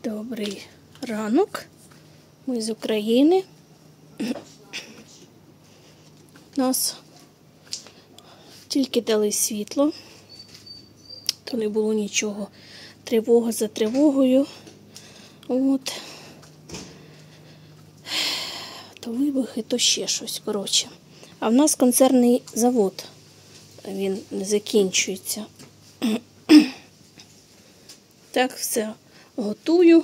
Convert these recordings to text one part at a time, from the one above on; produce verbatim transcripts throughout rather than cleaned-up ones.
Добрий ранок. Ми з України. Нас тільки дали світло, то не було нічого. Тривога за тривогою. От. То вибухи, то ще щось, коротше. А в нас концерний завод. Він не закінчується. Так, все готую.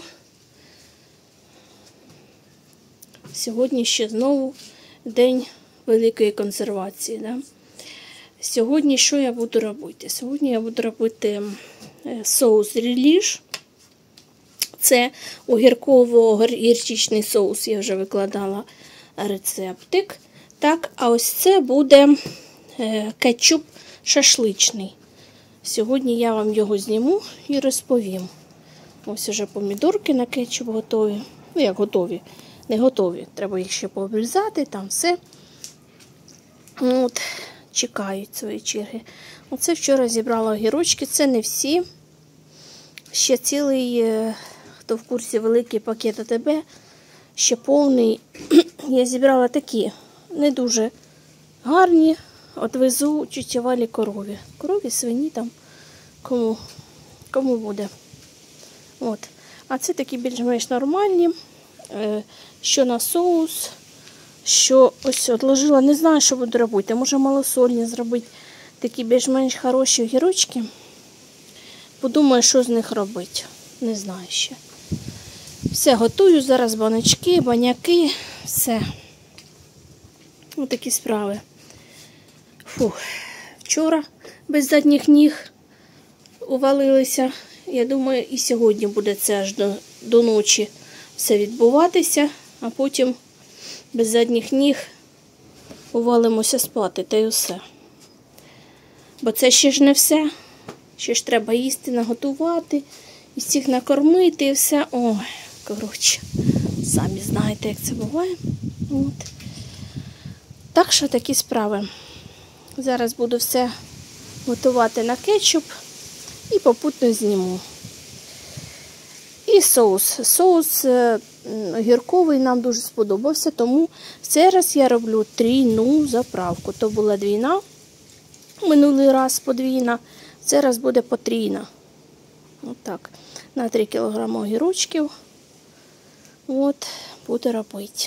Сьогодні ще знову день великої консервації. Да? Сьогодні що я буду робити? Сьогодні я буду робити соус реліш. Це огірково-гірчичний соус, я вже викладала рецептик. Так, а ось це буде кетчуп шашличний. Сьогодні я вам його зніму і розповім. Ось вже помідорки на кетчуп готові. Ну, як готові, не готові. Треба їх ще пообрізати, там все. От, чекають свої черги. Оце вчора зібрала огірочки, це не всі. Ще цілий, хто в курсі, великий пакет АТБ, ще повний. Я зібрала такі, не дуже гарні. От везу чучевалі корові. Корові, свині там, кому, кому буде. От. А це такі більш-менш нормальні, що на соус, що ось отложила, не знаю, що буду робити. Може малосольні зробити, такі більш-менш хороші огірочки. Подумаю, що з них робити. Не знаю ще. Все, готую зараз баночки, баняки, все. Ось такі справи. Фух, вчора без задніх ніг увалилися. Я думаю, і сьогодні буде це аж до, до ночі все відбуватися, а потім без задніх ніг увалимося спати, та й усе. Бо це ще ж не все. Ще ж треба їсти, наготувати, і всіх накормити, і все. Ой, коротше, самі знаєте, як це буває. От. Так що такі справи. Зараз буду все готувати на кетчуп і попутно зніму. І соус. Соус огірковий нам дуже сподобався, тому в цей раз я роблю трійну заправку. То була двійна, минулий раз подвійна, в цей раз буде потрійна. Отак. На три кілограми огірочків. От, буду робити.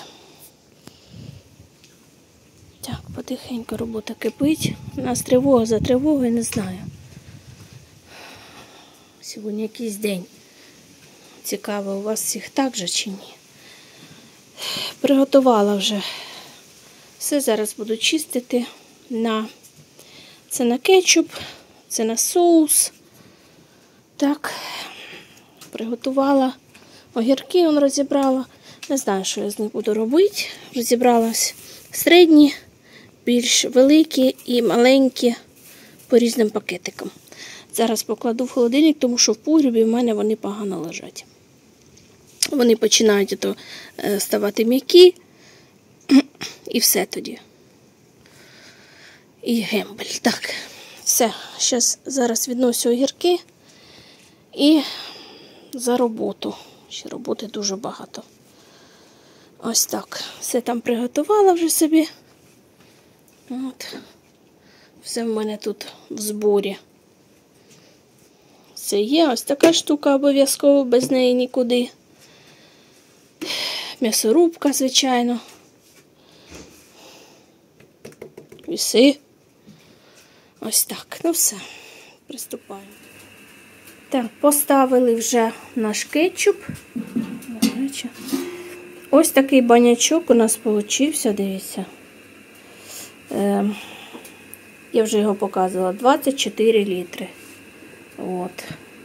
Так, потихеньку робота кипить. У нас тривога за тривогою, не знаю. Сьогодні якийсь день. Цікаво, у вас всіх так же чи ні? Приготувала вже. Все зараз буду чистити. На... Це на кетчуп, це на соус. Так, приготувала. Огірки он розібрала. Не знаю, що я з них буду робити. Розібралась середні, більш великі і маленькі по різним пакетикам. Зараз покладу в холодильник, тому що в погрібі в мене вони погано лежать. Вони починають то ставати м'які і все тоді. І гембель. Так, все. Зараз, зараз відносю огірки і за роботу. Ще роботи дуже багато. Ось так. Все там приготувала вже собі. От. Все в мене тут в зборі. Це є. Ось така штука обов'язково, без неї нікуди. М'ясорубка, звичайно. Віси. Ось так. Ну все. Приступаємо. Так, поставили вже наш кетчуп. Ось такий банячок у нас получився, дивіться. Е, я вже його показувала. двадцять чотири літри. От.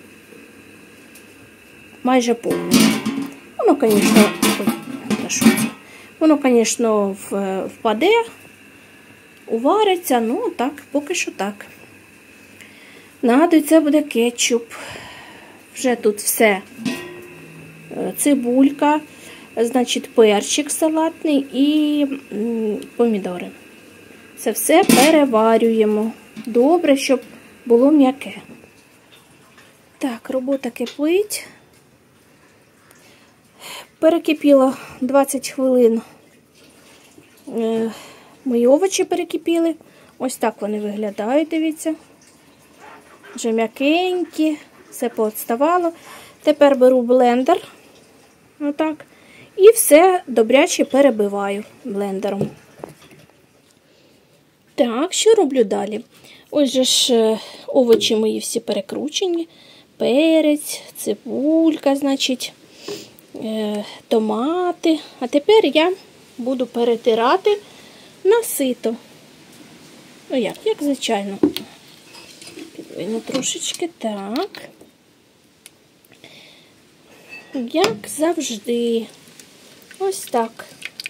Майже повний. Воно, звісно, воно, звісно, впаде, увариться, ну так, поки що так. Нагадую, це буде кетчуп. Вже тут все. Цибулька, значить, перчик салатний і помідори. Це все переварюємо. Добре, щоб було м'яке. Так, робота кипить. перекипіло двадцять хвилин. Е, мої овочі перекипіли. Ось так вони виглядають, дивіться. Вже м'якенькі, все поотставало. Тепер беру блендер. Отак. І все добряче перебиваю блендером. Так, що роблю далі? Ось же ж овочі мої всі перекручені. Перець, цибулька, значить, е, томати. А тепер я буду перетирати на сито. Ну як, як звичайно. Підвину трошечки, так. Як завжди. Ось так.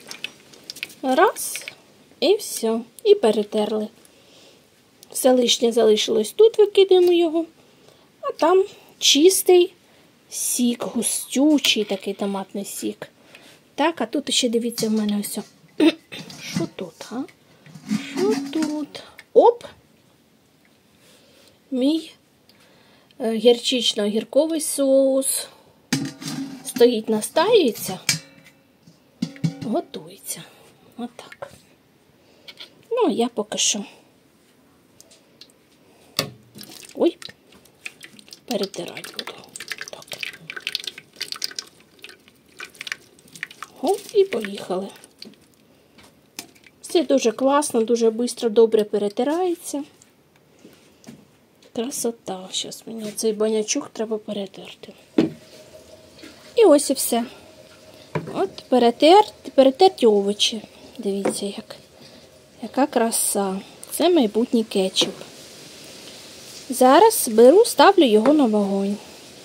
Раз. І все. І перетерли. Все лишнє залишилось тут, викидаємо його. А там чистий сік, густючий такий томатний сік. Так, а тут ще, дивіться, в мене ось. Що тут, а? Що тут? Оп! Мій гірчично-гірковий соус. Стоїть, настаюється, готується. Отак. Ну, а я поки що. Ой, перетирати буду. Так. О, і поїхали. Все дуже класно, дуже швидко, добре перетирається. Красота. Зараз мені цей банячок треба перетерти. І ось і все. От перетерті, перетерті овочі. Дивіться, як, яка краса. Це майбутній кетчуп. Зараз беру, ставлю його на вогонь.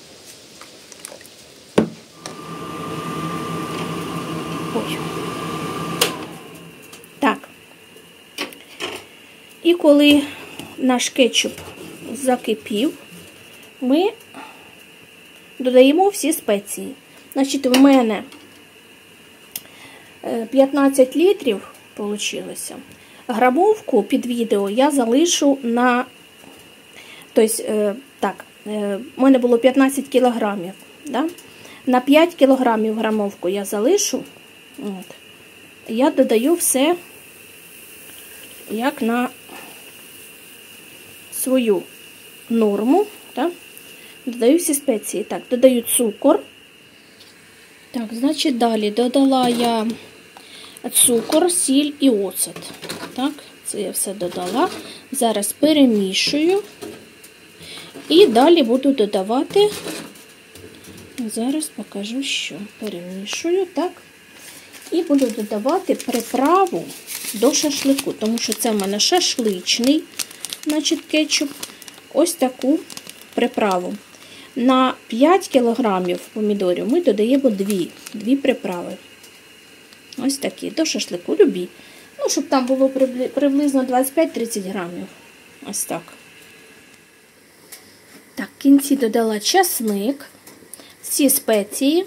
Ой. Так. І коли наш кетчуп закипів, ми додаємо всі спеції. Значить, в мене п'ятнадцять літрів вийшло. Грамовку під відео я залишу на... Тобто, так, в мене було п'ятнадцять кілограмів. Да? На п'ять кілограмів грамовку я залишу. От. Я додаю все, як на свою норму. Да? Додаю всі спеції. Так, додаю цукор. Так, значить, далі додала я цукор, сіль і оцет. Так, це я все додала. Зараз перемішую. І далі буду додавати, зараз покажу, що перемішую, так. І буду додавати приправу до шашлику, тому що це в мене шашличний, значить, кетчуп. Ось таку приправу. На п'ять кілограмів помідорів ми додаємо дві, дві приправи. Ось такі, до шашлику, любі. Ну, щоб там було приблизно двадцять п'ять тридцять грамів. Ось так. Так, в кінці додала часник, всі спеції.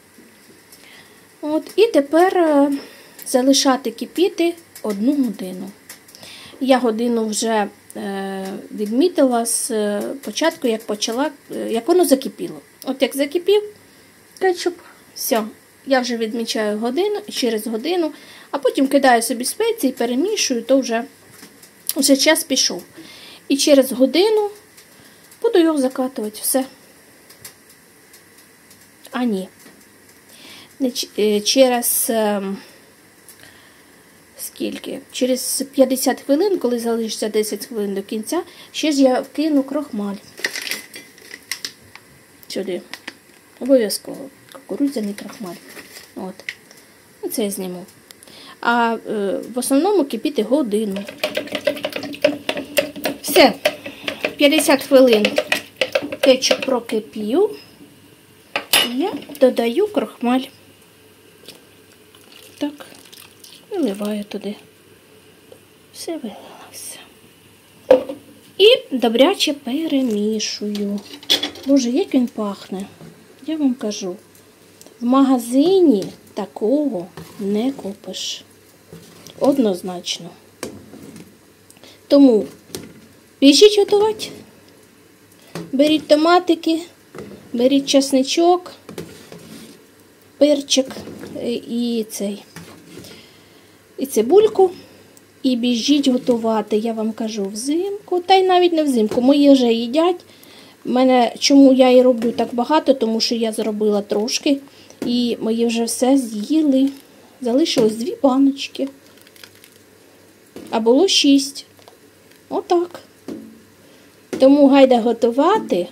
От, і тепер е, залишати кипіти одну годину. Я годину вже е, відмітила з е, початку, як почала, е, як воно закипіло. От як закипів кетчуп, все, я вже відмічаю годину, через годину, а потім кидаю собі спеції, перемішую, то вже, вже час пішов. І через годину буду його закатувати, все. А ні. Через скільки? Через п'ятдесят хвилин, коли залишиться десять хвилин до кінця, ще ж я вкину крохмаль. Сюди. Обов'язково. Кукурудзяний крохмаль. От. Це я зніму. А е, в основному кипіти годину. Все. п'ятдесят хвилин кетчуп прокипів. І я додаю крохмаль. Так. Виливаю туди. Все вилила, все. І добряче перемішую. Боже, як він пахне. Я вам кажу. В магазині такого не купиш. Однозначно. Тому біжіть готувати. Беріть томатики, беріть чесничок. перчик і цей, і цибульку. І біжіть готувати, я вам кажу, взимку. Та й навіть не взимку. Мої вже їдять. Мене, чому я і роблю так багато, тому що я зробила трошки. І мої вже все з'їли. Залишилось дві баночки. А було шість. Отак. Тому гайда готувати,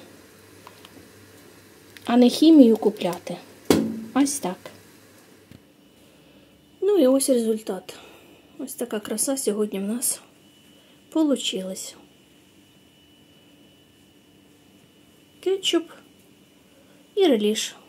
а не хімію купляти. Ось так. Ну і ось результат. Ось така краса сьогодні в нас получилась. Кетчуп і реліш.